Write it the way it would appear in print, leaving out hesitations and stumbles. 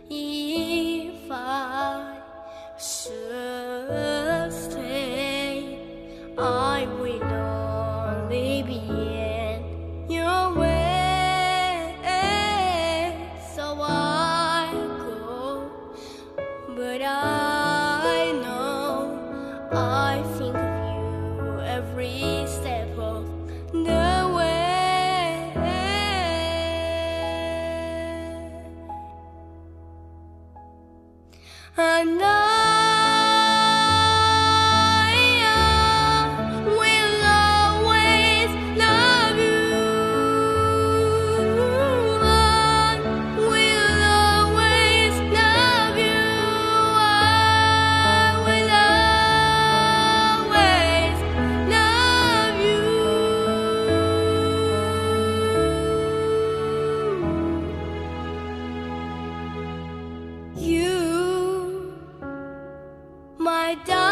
If I should stay, I will only be in your way. So I go, but I know I think of you every step of the way. And I will always love you. I will always love you. I will always love you. You, my darling.